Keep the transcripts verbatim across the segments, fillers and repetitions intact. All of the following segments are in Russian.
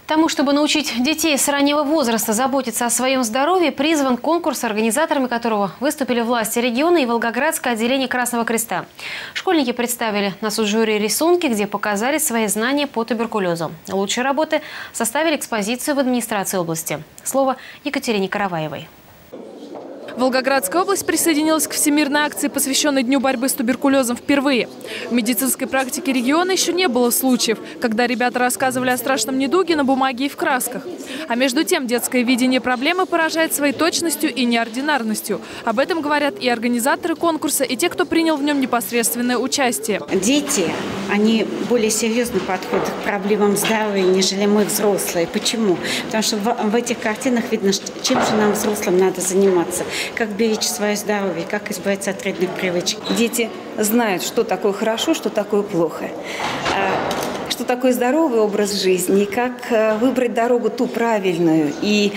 Тому, чтобы научить детей с раннего возраста заботиться о своем здоровье, призван конкурс, организаторами которого выступили власти региона и Волгоградское отделение Красного Креста. Школьники представили на суд жюри рисунки, где показали свои знания по туберкулезу. Лучшие работы составили экспозицию в администрации области. Слово Екатерине Караваевой. Волгоградская область присоединилась к всемирной акции, посвященной Дню борьбы с туберкулезом, впервые. В медицинской практике региона еще не было случаев, когда ребята рассказывали о страшном недуге на бумаге и в красках. А между тем, детское видение проблемы поражает своей точностью и неординарностью. Об этом говорят и организаторы конкурса, и те, кто принял в нем непосредственное участие. Дети, они более серьезно подходят к проблемам здоровья, нежели мы, взрослые. Почему? Потому что в, в этих картинах видно, чем же нам, взрослым, надо заниматься. Как беречь свое здоровье, как избавиться от вредных привычек. Дети знают, что такое хорошо, что такое плохо, что такое здоровый образ жизни, как выбрать дорогу ту правильную и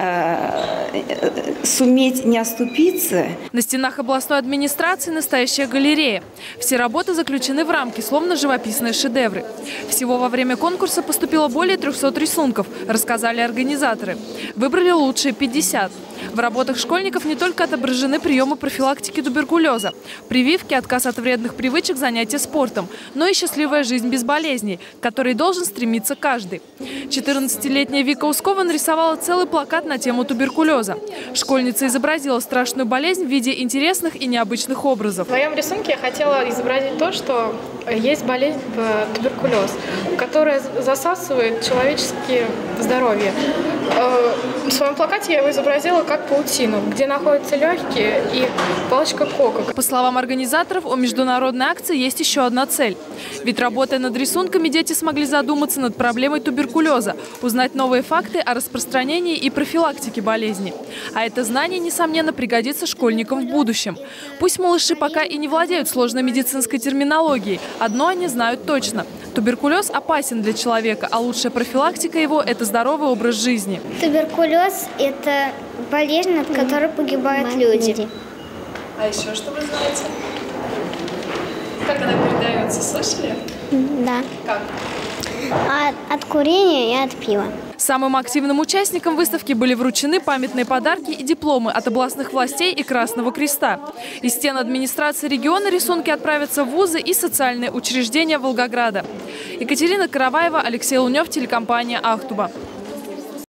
суметь не оступиться. На стенах областной администрации настоящая галерея. Все работы заключены в рамки, словно живописные шедевры. Всего во время конкурса поступило более трёхсот рисунков, рассказали организаторы. Выбрали лучшие пятьдесят. В работах школьников не только отображены приемы профилактики туберкулеза, прививки, отказ от вредных привычек, занятия спортом, но и счастливая жизнь без болезней, к которой должен стремиться каждый. четырнадцатилетняя Вика Ускова нарисовала целый плакат на тему туберкулеза. Школьница изобразила страшную болезнь в виде интересных и необычных образов. В моем рисунке я хотела изобразить то, что есть болезнь туберкулез, которая засасывает человеческое здоровье. В своем плакате я его изобразила как паутину, где находятся легкие и палочка кока. По словам организаторов, у международной акции есть еще одна цель. Ведь, работая над рисунками, дети смогли задуматься над проблемой туберкулеза, узнать новые факты о распространении и профилактике болезни. А это знание, несомненно, пригодится школьникам в будущем. Пусть малыши пока и не владеют сложной медицинской терминологией, одно они знают точно. Туберкулез опасен для человека, а лучшая профилактика его – это здоровый образ жизни. Туберкулез – это болезнь, от которой погибают люди. А еще что вы знаете? Как она передается, слышали? Да. Как? От, от курения и от пива. Самым активным участникам выставки были вручены памятные подарки и дипломы от областных властей и Красного Креста. Из стен администрации региона рисунки отправятся в вузы и социальные учреждения Волгограда. Екатерина Караваева, Алексей Лунев, телекомпания «Ахтуба».